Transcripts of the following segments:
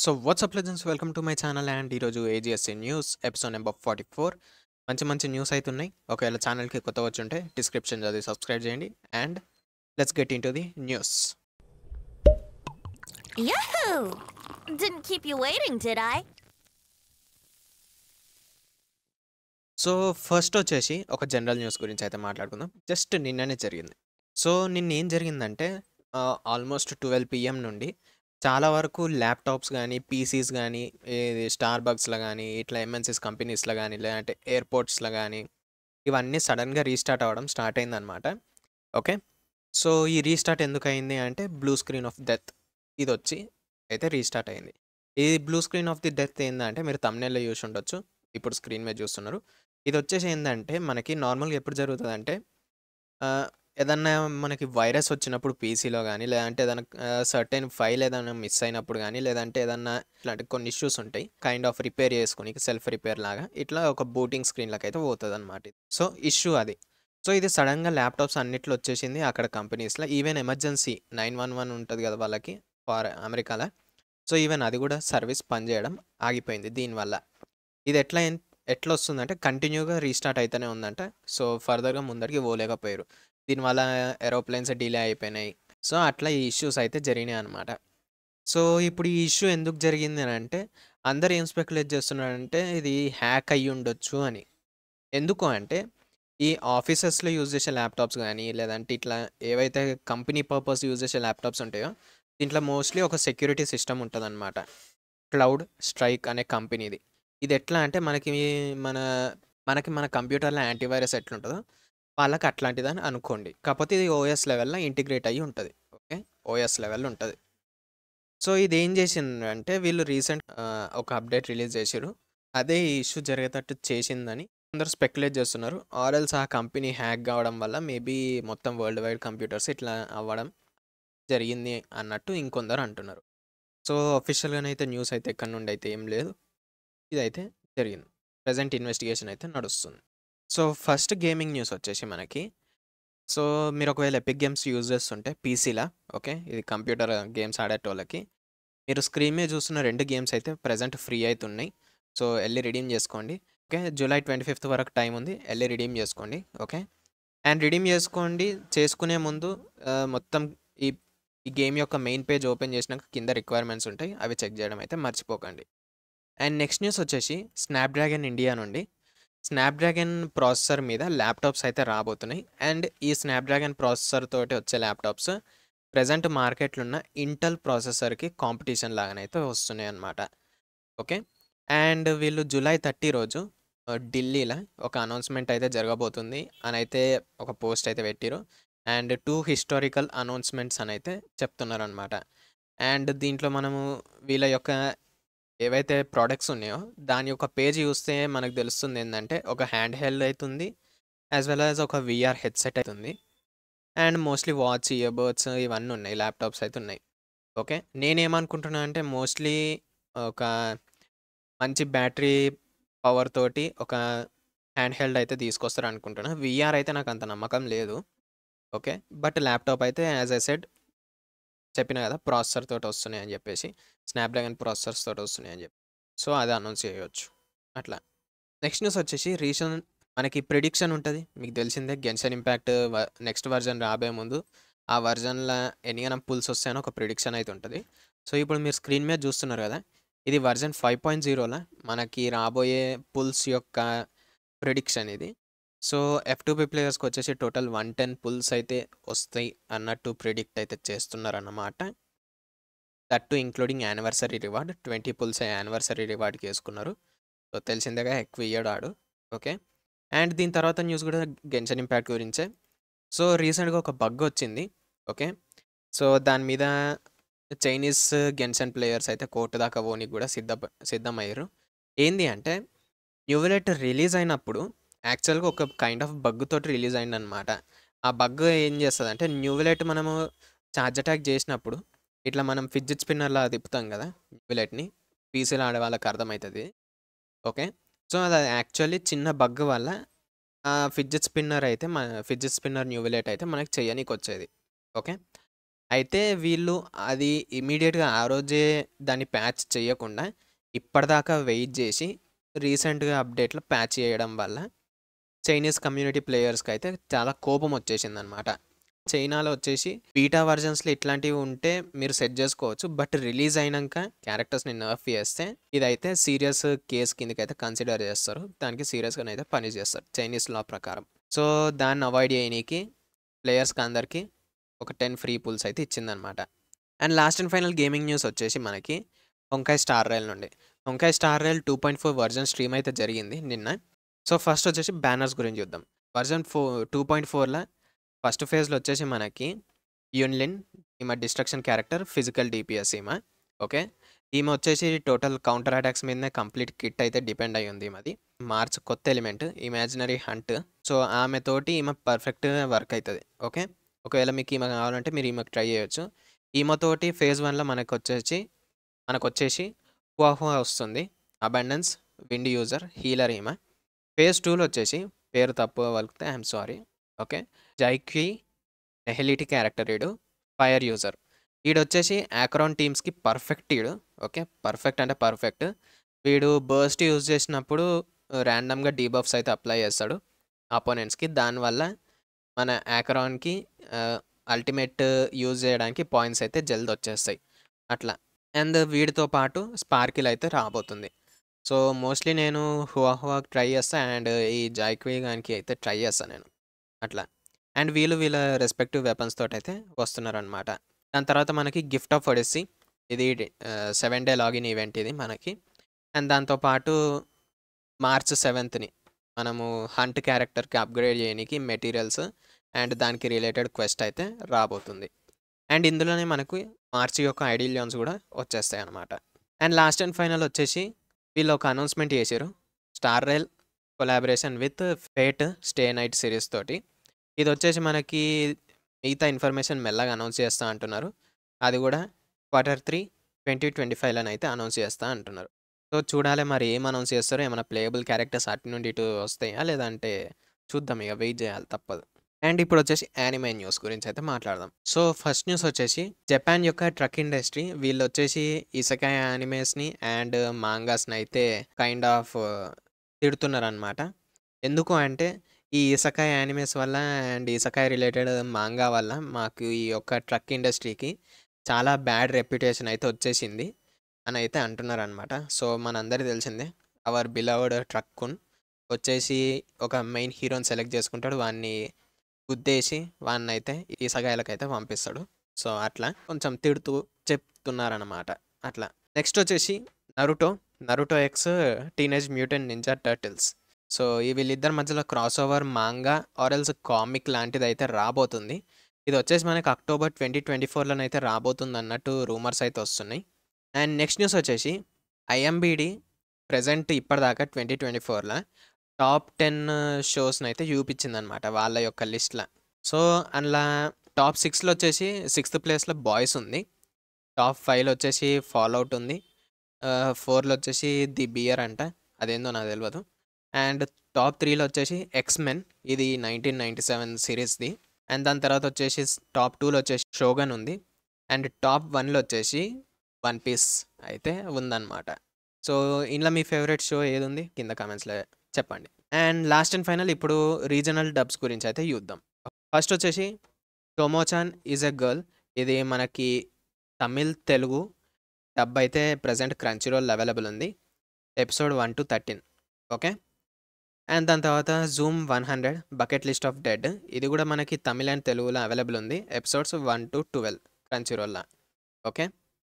So WhatsApp legends welcome to my channel and ఈరోజు AGSC news episode number 44 మంచి మంచి news అయితే ఉన్నాయి. ఒకవేళ ఛానల్కి కొత్త వచ్చుంటే డిస్క్రిప్షన్ చదివి సబ్స్క్రైబ్ చేయండి and let's get into the news. Yahoo! Didn't keep you waiting, did I? So first వచ్చేసి ఒక జనరల్ న్యూస్ గురించి అయితే మాట్లాడుకుందాం. జస్ట్ నిన్ననే జరిగింది. సో నిన్న ఏం జరిగిందంటే ఆల్మోస్ట్ 12 PM నుండి చాలా వరకు ల్యాప్టాప్స్ కానీ పీసీస్ కానీ స్టార్ బగ్స్లో కానీ ఇట్లా ఎంఎన్సీస్ కంపెనీస్లో కానీ లేదంటే ఎయిర్పోర్ట్స్లో కానీ ఇవన్నీ సడన్గా రీస్టార్ట్ అవ్వడం స్టార్ట్ అయిందనమాట. ఓకే, సో ఈ రీస్టార్ట్ ఎందుకు అయింది అంటే బ్లూ స్క్రీన్ ఆఫ్ డెత్ ఇది వచ్చి అయితే రీస్టార్ట్ అయింది. ఈ blue screen of the death ఏంటంటే మీరు thumbnail-లో చూసి ఉండొచ్చు, ఇప్పుడు స్క్రీన్ మీద చూస్తున్నారు. ఇది వచ్చేసి ఏంటంటే మనకి నార్మల్గా ఎప్పుడు జరుగుతుంది అంటే ఏదన్నా మనకి వైరస్ వచ్చినప్పుడు పీసీలో కానీ లేదంటే ఏదైనా సర్టెన్ ఫైల్ ఏదైనా మిస్ అయినప్పుడు కానీ లేదంటే ఏదన్నా ఇట్లాంటి కొన్ని ఇష్యూస్ ఉంటాయి, కైండ్ ఆఫ్ రిపేర్ చేసుకుని సెల్ఫ్ రిపేర్ లాగా ఇట్లా ఒక బూటింగ్ స్క్రీన్లకు అయితే పోతుంది అనమాట. సో ఇష్యూ అది. సో ఇది సడన్గా ల్యాప్టాప్స్ అన్నిట్లో వచ్చేసింది అక్కడ కంపెనీస్లో. ఈవెన్ ఎమర్జెన్సీ 911 ఉంటుంది కదా వాళ్ళకి ఫార్ అమెరికాలో. సో ఈవెన్ అది కూడా సర్వీస్ పనిచేయడం ఆగిపోయింది దీనివల్ల. ఇది ఎట్లా వస్తుందంటే కంటిన్యూగా రీస్టార్ట్ అయితేనే ఉందంట. సో ఫర్దర్గా ముందరికి పోలేకపోయారు. దీనివల్ల ఏరోప్లేన్స్ డిలే అయిపోయినాయి. సో అట్లా ఈ ఇష్యూస్ అయితే జరిగినాయి అనమాట. సో ఇప్పుడు ఈ ఇష్యూ ఎందుకు జరిగింది అని అంటే అందరు ఏం స్పెక్యులేట్ చేస్తున్నారంటే ఇది హ్యాక్ అయ్యి ఉండొచ్చు అని. ఎందుకు అంటే ఈ ఆఫీసెస్లో యూజ్ చేసే ల్యాప్టాప్స్ కానీ లేదంటే ఇట్లా ఏవైతే కంపెనీ పర్పస్ యూజ్ చేసే ల్యాప్టాప్స్ ఉంటాయో దీంట్లో మోస్ట్లీ ఒక సెక్యూరిటీ సిస్టమ్ ఉంటుందన్నమాట. క్లౌడ్ స్ట్రైక్ అనే కంపెనీది. ఇది ఎట్లా అంటే మన మన కంప్యూటర్లో యాంటీవైరస్ ఎట్లుంటుందో వాళ్ళకి అట్లాంటిదని అనుకోండి. కాకపోతే ఇది ఓఎస్ లెవెల్లో ఇంటిగ్రేట్ అయ్యి ఉంటుంది. ఓకే, ఓఎస్ లెవెల్ ఉంటుంది. సో ఇది ఏం చేసిందంటే వీళ్ళు రీసెంట్ ఒక అప్డేట్ రిలీజ్ చేసారు. అదే ఈ ఇష్యూ జరిగేటట్టు చేసిందని అందరూ స్పెక్యులేట్ చేస్తున్నారు. ఆర్ఎల్స్ ఆ కంపెనీ హ్యాక్ కావడం వల్ల మేబీ మొత్తం వరల్డ్ వైడ్ కంప్యూటర్స్ ఇట్లా అవ్వడం జరిగింది అన్నట్టు ఇంకొందరు అంటున్నారు. సో అఫీషియల్గానైతే న్యూస్ అయితే ఎక్కడి నుండి అయితే ఏం లేదు, ఇదైతే జరిగింది. ప్రెజెంట్ ఇన్వెస్టిగేషన్ అయితే నడుస్తుంది. సో ఫస్ట్ గేమింగ్ న్యూస్ వచ్చేసి మనకి, సో మీరు ఒకవేళ ఎపిక్ గేమ్స్ యూజ్ చేస్తుంటే పీసీలా, ఓకే, ఇది కంప్యూటర్ గేమ్స్ ఆడేటోళ్ళకి మీరు స్క్రీన్ మీద చూస్తున్న 2 గేమ్స్ అయితే ప్రెజెంట్ ఫ్రీ అవుతున్నాయి. సో వెళ్ళి రిడీమ్ చేసుకోండి. ఓకే, జూలై 25th వరకు టైం ఉంది, వెళ్ళి రిడీమ్ చేసుకోండి. ఓకే, అండ్ రిడీమ్ చేసుకునే ముందు మొత్తం ఈ ఈ గేమ్ యొక్క మెయిన్ పేజ్ ఓపెన్ చేసినాక కింద రిక్వైర్మెంట్స్ ఉంటాయి, అవి చెక్ చేయడం అయితే మర్చిపోకండి. అండ్ నెక్స్ట్ న్యూస్ వచ్చేసి స్నాప్డ్రాగన్ ఇండియా నుండి స్నాప్డ్రాగన్ ప్రాసెసర్ మీద ల్యాప్టాప్స్ అయితే రాబోతున్నాయి. అండ్ ఈ స్నాప్డ్రాగన్ ప్రాసెసర్ తోటి వచ్చే ల్యాప్టాప్స్ ప్రజెంట్ మార్కెట్లో ఉన్న ఇంటెల్ ప్రాసెసర్కి కాంపిటీషన్ లాగానైతే వస్తున్నాయి అన్నమాట. ఓకే, అండ్ వీళ్ళు జూలై 30 రోజు ఢిల్లీలో ఒక అనౌన్స్మెంట్ అయితే జరగబోతుంది అని అయితే ఒక పోస్ట్ అయితే పెట్టిరు. అండ్ 2 హిస్టారికల్ అనౌన్స్మెంట్స్ అని అయితే చెప్తున్నారనమాట. అండ్ దీంట్లో మనము వీళ్ళ యొక్క ఏవైతే ప్రోడక్ట్స్ ఉన్నాయో దాని యొక్క పేజ్ చూస్తే మనకు తెలుస్తుంది ఏంటంటే ఒక హ్యాండ్ హెల్డ్ అవుతుంది, యాజ్ వెల్ యాజ్ ఒక విఆర్ హెడ్సెట్ అవుతుంది, అండ్ మోస్ట్లీ వాచ్, ఇయర్బడ్స్ ఇవన్నీ ఉన్నాయి, ల్యాప్టాప్స్ అయితే ఉన్నాయి. ఓకే, నేనేమనుకుంటున్నా అంటే మోస్ట్లీ ఒక మంచి బ్యాటరీ పవర్ తోటి ఒక హ్యాండ్ హెల్డ్ అయితే తీసుకొస్తారు అనుకుంటున్నా. విఆర్ అయితే నాకు అంత నమ్మకం లేదు. ఓకే, బట్ ల్యాప్టాప్ అయితే యాజ్ ఐ సెడ్ చెప్పిన కదా ప్రాసెసర్ తోటి వస్తున్నాయి అని చెప్పేసి, స్నాప్డ్రాగన్ ప్రాసెసర్స్ తోటి వస్తున్నాయి అని చెప్పి, సో అది అనౌన్స్ చేయవచ్చు అట్లా. నెక్స్ట్ న్యూస్ వచ్చేసి రీసెంట్ మనకి ప్రిడిక్షన్ ఉంటుంది, మీకు తెలిసిందే. గెన్షన్ ఇంపాక్ట్ నెక్స్ట్ వర్జన్ రాబోయే ముందు ఆ వర్జన్లో ఎన్నిగనం పుల్స్ వస్తాయని ఒక ప్రిడిక్షన్ అయితే ఉంటుంది. సో ఇప్పుడు మీరు స్క్రీన్ మీద చూస్తున్నారు కదా, ఇది వర్జన్ 5.0లో మనకి రాబోయే పుల్స్ యొక్క ప్రిడిక్షన్ ఇది. సో F2P ప్లేయర్స్కి వచ్చేసి టోటల్ 110 పుల్స్ అయితే వస్తాయి అన్నట్టు ప్రిడిక్ట్ అయితే చేస్తున్నారన్నమాట. That too including anniversary reward 20 pulls anniversary రివార్డ్కి వేసుకున్నారు. సో తెలిసిందేగా ఎక్కువ ఇయ్యడు ఆడు. ఓకే, అండ్ దీని తర్వాత న్యూస్ కూడా గెన్షన్ ఇంపాక్ట్ గురించే. సో రీసెంట్గా ఒక బగ్ వచ్చింది. ఓకే, సో దాని మీద చైనీస్ గెన్షన్ ప్లేయర్స్ అయితే కోర్టు దాకా పోనీకి కూడా సిద్ధమయ్యారు. ఏంది అంటే న్యూవెలెట్ రిలీజ్ అయినప్పుడు యాక్చువల్గా ఒక కైండ్ ఆఫ్ బగ్ తోటి రిలీజ్ అయిందనమాట. ఆ బగ్ ఏం చేస్తుందంటే న్యూవెలెట్ మనము ఛార్జ్ అటాక్ చేసినప్పుడు ఇట్లా మనం ఫిడ్జెట్ స్పిన్నర్లా తిప్పుతాం కదా న్యూవెలెట్ని, పీసీలో ఆడే వాళ్ళకి అర్థమవుతుంది. ఓకే, సో అది యాక్చువల్లీ చిన్న బగ్ వల్ల ఫిడ్జెట్ స్పిన్నర్ న్యూవెలెట్ అయితే మనకి చేయనీకి వచ్చేది. ఓకే, అయితే వీళ్ళు అది ఇమ్మీడియేట్‌గా ఆ రోజే దాన్ని ప్యాచ్ చేయకుండా ఇప్పటిదాకా వెయిట్ జేసి రీసెంట్‌గా అప్డేట్‌లో ప్యాచ్ చేయడం వల్ల చైనీస్ కమ్యూనిటీ ప్లేయర్స్‌కైతే చాలా కోపమొచ్చేసిందనమాట. చైనాలో వచ్చేసి బీటా వర్షన్స్‌లో ఇట్లాంటివి ఉంటే మీరు సెట్ జేసుకోవచ్చు. బట్ రిలీజ్ అయినంక క్యారెక్టర్స్‌ని నర్ఫ్ చేస్తే ఇదైతే సీరియస్ కేస్ కిందకైతే కన్సిడర్ చేస్తారు. దానికి సీరియస్‌గానైతే పని చేస్తారు చైనీస్ లా ప్రకారం. సో, దాన్ని అవాయిడ్ చేయనీకి ప్లేయర్స్‌కి అందరికి ఒక 10 ఫ్రీ పూల్స్ అయితే ఇచ్చిందనమాట. And last and final gaming news వచ్చేసి మనకి హొంకై స్టార్ రైల్ నుండి. Honkai Star Rail 2.4 version stream అయితే జరిగింది నిన్న. సో, ఫస్ట్ వచ్చేసి బ్యానర్స్ గురించి చూద్దాం. వర్జన్ 2.4ల ఫస్ట్ ఫేజ్‌లో వచ్చేసి మనకి యున్‌లిన్ ఈమె డిస్ట్రక్షన్ క్యారెక్టర్, ఫిజికల్ డీపీఎస్ ఈమె. ఓకే. ఈమె వచ్చేసి టోటల్ కౌంటర్ అటాక్స్ మీదనే కంప్లీట్ కిట్ అయితే డిపెండ్ అయ్యి ఉంది ఈమెది. మార్చ్ కొత్త ఎలిమెంట్ ఇమాజినరీ హంట్. సో, ఆమెతోటి ఈమె పర్ఫెక్ట్‌గా వర్క్ అయితది. ఓకే. ఒకవేళ మీకు ఈమె కావాలంటే మీరు ఈమెకు ట్రై చేయొచ్చు. ఈమెతోటి ఫేజ్ 1లో మనకొచ్చేసి హువాహువా వస్తుంది. అబండెన్స్, విండ్ యూజర్, హీలర్ ఈమె. ఫేజ్ 2లో వచ్చేసి పేరు తప్పుగా పలికితే I'm sorry. Okay. Jiaoqiu nihility character ఈడు. Fire user. ఈడొచ్చేసి ఆక్రాన్ టీమ్స్‌కి పర్ఫెక్ట్ ఈడు. ఓకే. పర్ఫెక్ట్ అంటే పర్ఫెక్ట్. వీడు బర్స్ట్ యూజ్ చేసినప్పుడు ర్యాండమ్‌గా డీబఫ్స్ అయితే అప్లై చేస్తాడు అపోనెంట్స్‌కి. దానివల్ల మన ఆక్రాన్‌కి అల్టిమేట్ యూజ్ చేయడానికి పాయింట్స్ అయితే జల్దొచ్చేస్తాయి. అట్లా. అండ్ వీడితో పాటు స్పార్కిల్ అయితే రాబోతుంది. సో, మోస్ట్‌లీ నేను హువాహువాకి ట్రై చేస్తా అండ్ ఈ జాయ్‌క్వి గానికి అయితే ట్రై చేస్తా నేను. అట్లా. అండ్ వీళ్ళ రెస్పెక్టివ్ వెపన్స్ తోటైతే వస్తున్నారనమాట. దాని తర్వాత మనకి గిఫ్ట్ ఆఫ్ ఒడిస్సీ. ఇది 7 డే లాగిన్ ఈవెంట్ ఇది మనకి. అండ్ దాంతో పాటు మార్చ్ 7థ్‌ని మనము హంట్ క్యారెక్టర్‌కి అప్‌గ్రేడ్ చేయనీకి మెటీరియల్స్ అండ్ దానికి రిలేటెడ్ క్వెస్ట్ అయితే రాబోతుంది. అండ్ ఇందులోనే మనకు మార్చ్ యొక్క ఐడిలియాన్స్ కూడా వచ్చేస్తాయన్నమాట. అండ్ లాస్ట్ అండ్ ఫైనల్ వచ్చేసి వీళ్ళు ఒక అనౌన్స్‌మెంట్ చేసిర్రు. Star Rail collaboration with Fate Stay Night series తోటి. ఇదొచ్చేసి మనకి మిగతా ఇన్ఫర్మేషన్ మెల్లగా అనౌన్స్ చేస్తా అంటున్నారు. అది కూడా Q3 2025లోనైతే అనౌన్స్ చేస్తా అంటున్నారు. సో, చూడాలి మరి ఏం అనౌన్స్ చేస్తారో, ఏమైనా ప్లేయబుల్ క్యారెక్టర్స్ అటు నుండి ఇటు వస్తాయా? లేదంటే చూద్దాం ఇక వెయిట్ చేయాలి తప్పదు. అండ్ ఇప్పుడొచ్చేసి యానిమే న్యూస్ గురించైతే మాట్లాడదాం. సో, ఫస్ట్ న్యూస్ వచ్చేసి జపాన్ యొక్క ట్రక్ ఇండస్ట్రీ వీళ్ళొచ్చేసి ఇసెకాయ్ యానిమేస్‌ని అండ్ మాంగాస్‌ని అయితే కైండ్ ఆఫ్ తిడుతున్నారనమాట. ఎందుకు అంటే ఈ ఇసెకాయ్ యానిమేస్ వల్ల అండ్ ఇసెకాయ్ రిలేటెడ్ మాంగా వల్ల మాకు ఈ యొక్క ట్రక్ ఇండస్ట్రీకి చాలా బ్యాడ్ రెప్యుటేషన్ అయితే వచ్చేసింది అని అయితే అంటున్నారనమాట. సో, మనందరికీ తెలిసిందే అవర్ బిలవ్డ్ ట్రక్కున్ వచ్చేసి ఒక మెయిన్ హీరోని సెలెక్ట్ చేసుకుంటాడు. వాడిని గుద్దేసి వాడినైతే ఇసెకాయ్‌లకైతే పంపిస్తాడు. సో, అట్లా కొంచెం తిడుతూ చెప్తున్నారనమాట. అట్లా. నెక్స్ట్ వచ్చేసి Naruto X Teenage Mutant Ninja Turtles. So, ఈ వీళ్ళిద్దరి మధ్యలో cross over manga or else comic లాంటిదైతే రాబోతుంది. ఇదొచ్చేసి మనకి అక్టోబర్ 2024లోనైతే రాబోతుందన్నట్టు రూమర్స్ అయితే వస్తున్నాయి. అండ్ నెక్స్ట్ న్యూస్ వచ్చేసి ఐఎంబీడీ ప్రెజెంట్ ఇప్పటిదాకా 2024ల టాప్ 10 షోస్‌నైతే చూపించిందనమాట వాళ్ళ యొక్క లిస్ట్‌ల. సో, అందులో టాప్ 6లో వచ్చేసి 6థ్ ప్లేస్‌లో బాయ్స్ ఉంది. టాప్ 5లో వచ్చేసి ఫాల్‌ఔట్ ఉంది. 4లో వచ్చేసి ది బియర్ అంట. అదేందో నాకు తెలవదు. అండ్ టాప్ 3లో వచ్చేసి ఎక్స్‌మెన్. ఇది 1997 సీరీస్‌ది. అండ్ దాని తర్వాత వచ్చేసి టాప్ 2లో వచ్చేసి షోగన్ ఉంది. అండ్ టాప్ 1లో వచ్చేసి వన్ పీస్ అయితే ఉందన్నమాట. సో, ఇందులో మీ ఫేవరెట్ షో ఏదుంది? కింద కామెంట్స్‌లో చెప్పండి. అండ్ లాస్ట్ అండ్ ఫైనల్ ఇప్పుడు రీజనల్ డబ్స్ గురించి అయితే చూద్దాం. ఫస్ట్ వచ్చేసి టోమో-చాన్ ఈజ్ ఎ గర్ల్. ఇది మనకి తమిళ్, తెలుగు డబ్ అయితే ప్రెజెంట్ క్రంచీరోల్ అవైలబుల్ ఉంది. Episode 1-13 okay. అండ్ దాని తర్వాత Zom 100 bucket list of dead. ఇది కూడా మనకి తమిళ్ అండ్ తెలుగులో అవైలబుల్ ఉంది. ఎపిసోడ్స్ 1-12 క్రంచీరోల్‌ల. ఓకే.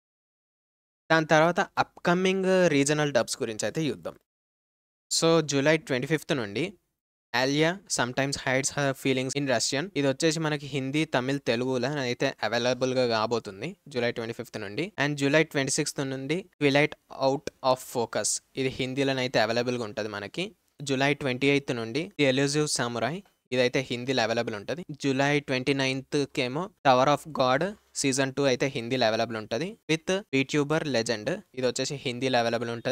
దాని తర్వాత అప్‌కమింగ్ రీజనల్ డబ్స్ గురించి అయితే చూద్దాం. సో, జూలై 25థ్ నుండి Alya sometimes hides her feelings in Russian. ఇదొచ్చేసి మనకి హిందీ, తమిళ్, తెలుగులో అయితే అవైలబుల్‌గా కాబోతుంది జూలై 25థ్ నుండి. అండ్ జూలై 26థ్ నుండి ట్విలైట్ ఔట్ ఆఫ్ ఫోకస్. ఇది హిందీలోనైతే అవైలబుల్‌గా ఉంటది మనకి. జూలై 28థ్ నుండి ది ఎల్యూజివ్ సామురాయ్. ఇదైతే హిందీలో అవైలబుల్ ఉంటది. జూలై 29థ్‌కేమో టవర్ ఆఫ్ గాడ్ సీజన్ 2 అయితే హిందీలో అవైలబుల్ ఉంటది. With వీట్యూబర్ legend. ఇదొచ్చేసి హిందీలో అవైలబుల్ ఉంటది.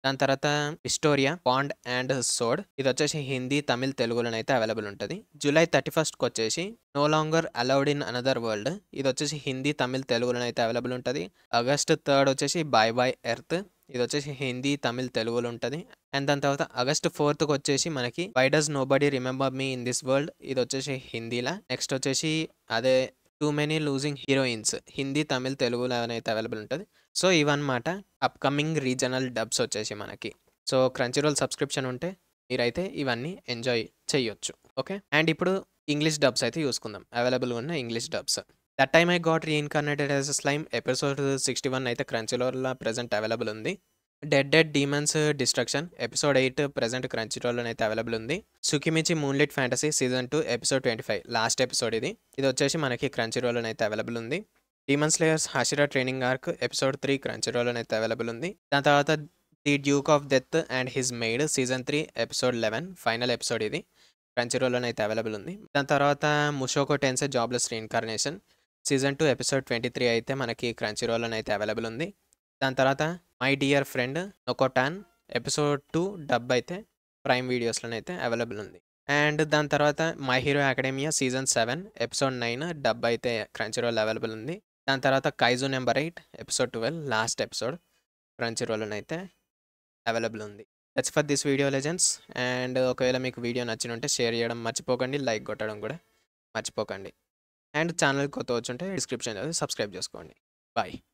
దాని తర్వాత విస్టోరియా పాండ్ అండ్ సోడ్ ఇది వచ్చేసి హిందీ, తమిళ్, తెలుగులోనైతే అవైలబుల్ ఉంటుంది. జూలై 31st వచ్చేసి no longer allowed in another world ఇది వచ్చేసి హిందీ, తమిళ్, తెలుగులోనైతే అవైలబుల్ ఉంటుంది. ఆగస్ట్ 3 వచ్చేసి బై బై ఎర్త్ ఇది వచ్చేసి హిందీ, తమిళ్, తెలుగులో ఉంటుంది. అండ్ దాని తర్వాత ఆగస్ట్ 4th వచ్చేసి మనకి why does nobody remember me in this world ఇది వచ్చేసి హిందీలా. నెక్స్ట్ వచ్చేసి అదే too many losing heroines Hindi, Tamil, తెలుగులో అయితే అవైలబుల్ ఉంటుంది. సో ఇవన్నమాట అప్కమింగ్ రీజనల్ డబ్స్ వచ్చేసి మనకి. సో క్రంచీరోల్ సబ్స్క్రిప్షన్ ఉంటే మీరైతే ఇవన్నీ ఎంజాయ్ చేయొచ్చు. ఓకే, అండ్ ఇప్పుడు ఇంగ్లీష్ డబ్స్ అయితే చూసుకుందాం. అవైలబుల్గా ఉన్న English dubs. That time I got reincarnated as a slime episode 61 అయితే క్రంచీరోల్లో ప్రెజెంట్ అవైలబుల్ ఉంది. Dead demons destruction episode 8 present క్రంచీరోల్లో అయితే అవైలబుల్ ఉంది. Tsukimichi moonlit fantasy season 2 episode 25 last episode ఇది వచ్చేసి మనకి క్రంచీరోల్లో అయితే అవైలబుల్ ఉంది. Demon slayers hashira training arc episode 3 క్రంచీరోల్లో అయితే అవైలబుల్ ఉంది. దాని తర్వాత the Duke of death and his maid season 3 episode 11 final episode ఇది క్రంచీరోల్లో అయితే అవైలబుల్ ఉంది. దాని తర్వాత Mushoku Tensei jobless reincarnation season 2 episode 23 అయితే మనకి క్రంచీరోల్లో అయితే అవైలబుల్ ఉంది. దాని తర్వాత my dear friend Nokotan episode 2 dub అయితే ప్రైమ్ వీడియోస్లోనైతే అవైలబుల్ ఉంది. అండ్ దాని తర్వాత my hero academia season 7 episode 9 dub అయితే క్రంచీరోల్ అవైలబుల్ ఉంది. దాని తర్వాత Kaiju number 8 episode 12 last episode క్రంచీరోల్లోనైతే అవైలబుల్ ఉంది. That's for this video legends. And ఒకవేళ మీకు వీడియో నచ్చినుంటే షేర్ చేయడం మర్చిపోకండి, లైక్ కొట్టడం కూడా మర్చిపోకండి. అండ్ ఛానల్ కొత్త వచ్చుంటే డిస్క్రిప్షన్ సబ్స్క్రైబ్ చేసుకోండి. బాయ్.